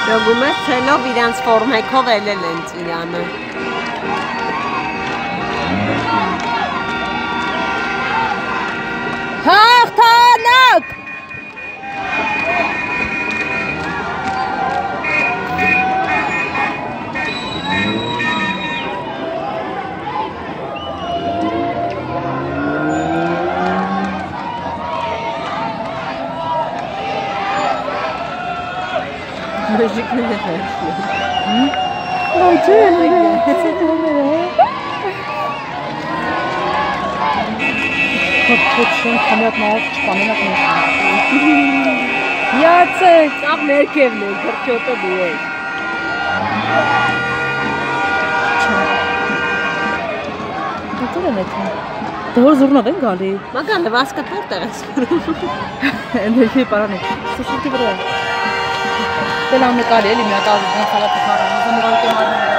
Յոգում է ցելով իրանց ֆորմեքով ելել են Ծիրանը։ Հաղթանակ! Մուժիկները վերջին։ Քոչեն քամիատ նայած չկամենակ նայած։ Յացեք, Սաղ ներքևն է, գրճոտը դու ես։ Դու ես նայում։ Դու զուրնով են գալի։ Մագա լվասկը որտեղ ես վրում։ Էներգիա պարանի։ Սուսուկի վրա։ Դե լավ նկարի էլի մի հատ ազգան խալաթ խառան, ուզում եմ գալ